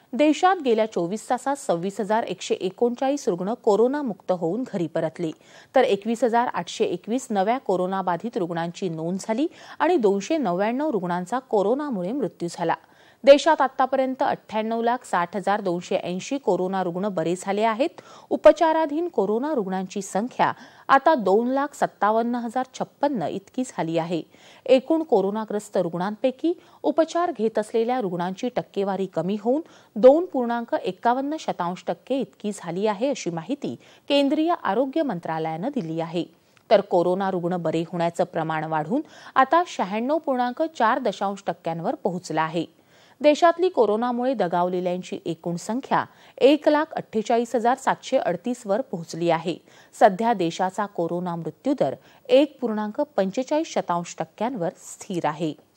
देशात गेल्या 24 तासात 26,139 रुग्ण कोरोनामुक्त होऊन घरी परतले, तर 21,821 नव्या कोरोनाबाधित रुग्णांची नोंद झाली आणि 299 रुग्णांचा कोरोनामुळे मृत्यू झाला। देशात आतापर्यंत 98,60,280 कोरोना रुग्ण बरे झाले आहेत। उपचाराधीन कोरोना रुग्णांची संख्या आता 2,57,056 इतकी झाली आहे। एकूण कोरोनाग्रस्त रुग्णांपैकी उपचार घेत असलेल्या रुग्णांची टक्केवारी कमी होऊन 2.51% इतकी झाली आहे, अशी माहिती केंद्रीय आरोग्य मंत्रालयाने दिली आहे। तर कोरोना रुग्ण बरे होण्याचे प्रमाण वाढून आता 96.4% वर पोहोचले आहे। देशातली कोरोनामुळे दगावलेल्यांची एकूण संख्या 1,48,738 वर पोहोचली आहे। सध्या देशाचा कोरोना मृत्यूदर 1.45% वर स्थिर आहे।